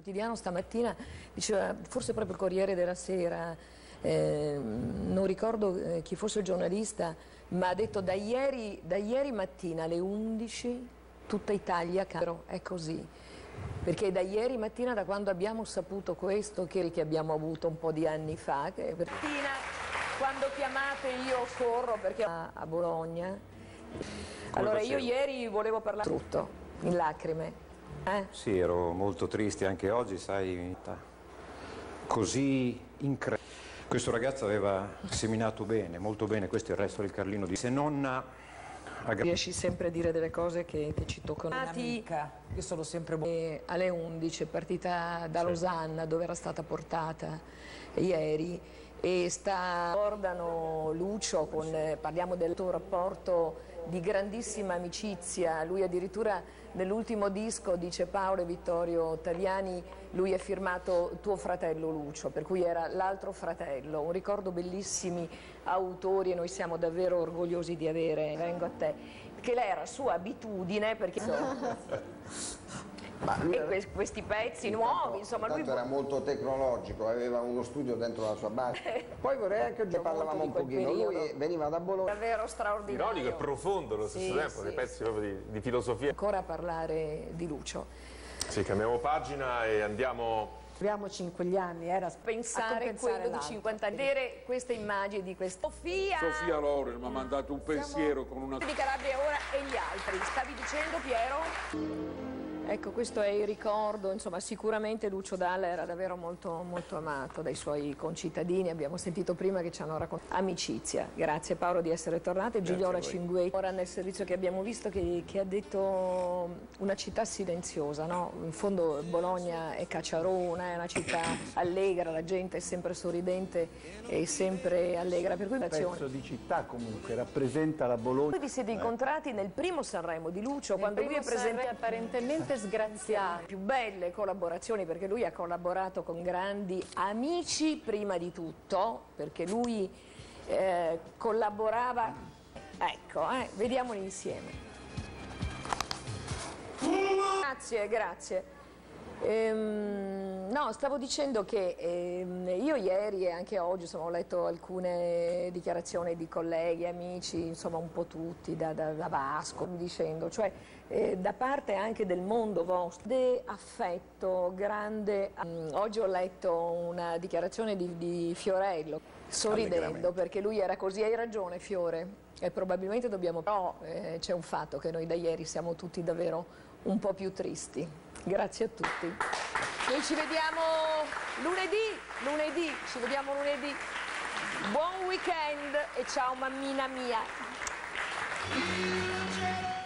quotidiano stamattina diceva, forse proprio il Corriere della Sera, non ricordo chi fosse il giornalista, ma ha detto da ieri mattina alle 11 tutta Italia è così. Perché da ieri mattina, da quando abbiamo saputo questo, che abbiamo avuto un po' di anni fa, che mattina, quando chiamate io corro perché a Bologna. Allora io ieri volevo parlare tutto, in lacrime. Sì, ero molto triste anche oggi, sai, così incredibile. Questo ragazzo aveva seminato bene, molto bene, questo è il resto del Carlino di se nonna. Riesci sempre a dire delle cose che ci toccano. Un'amica, io sono sempre alle 11 è partita da Losanna, dove era stata portata ieri, e ricordano Lucio, parliamo del tuo rapporto di grandissima amicizia. Lui addirittura nell'ultimo disco dice Paolo e Vittorio Taviani, lui è firmato tuo fratello Lucio, per cui era l'altro fratello. Un ricordo bellissimi autori e noi siamo davvero orgogliosi di avere, vengo a te, che lei era sua abitudine, perché questi pezzi nuovi, insomma, lui era molto tecnologico, aveva uno studio dentro la sua base. Poi vorrei anche che parlavamo un pochino, lui veniva da Bologna. Davvero straordinario. Ironico e profondo allo stesso tempo, dei pezzi proprio di filosofia. Ancora a parlare di Lucio. Sì, cambiamo pagina e andiamo... Abbiamo quegli anni, era pensare quello di 50 anni, vedere queste immagini di questa Sofia Loren mi ha mandato un pensiero con una... di Calabria ora e gli altri. Stavi dicendo, Piero? Ecco, questo è il ricordo, insomma, sicuramente Lucio Dalla era davvero molto, molto amato dai suoi concittadini, abbiamo sentito prima che ci hanno raccontato amicizia. Grazie Paolo di essere tornato, e Gigliola Cinguetti, ora nel servizio che abbiamo visto, che ha detto una città silenziosa, no? In fondo Bologna è cacciarona, è una città allegra, la gente è sempre sorridente e sempre allegra, per cui un pezzo di città comunque, rappresenta la Bologna. Voi vi siete incontrati nel primo Sanremo di Lucio, quando lui è presente apparentemente sgraziato. Più belle collaborazioni, perché lui ha collaborato con grandi amici prima di tutto, perché lui collaborava, ecco, vediamoli insieme. Grazie, grazie. No, stavo dicendo che io ieri e anche oggi ho letto alcune dichiarazioni di colleghi, amici, insomma un po' tutti, da Vasco, dicendo, cioè da parte anche del mondo vostro, di affetto, grande. Oggi ho letto una dichiarazione di Fiorello, sorridendo, perché lui era così, hai ragione Fiore, e probabilmente dobbiamo, però c'è un fatto che noi da ieri siamo tutti davvero un po' più tristi. Grazie a tutti. Noi ci vediamo lunedì, ci vediamo lunedì. Buon weekend e ciao mammina mia.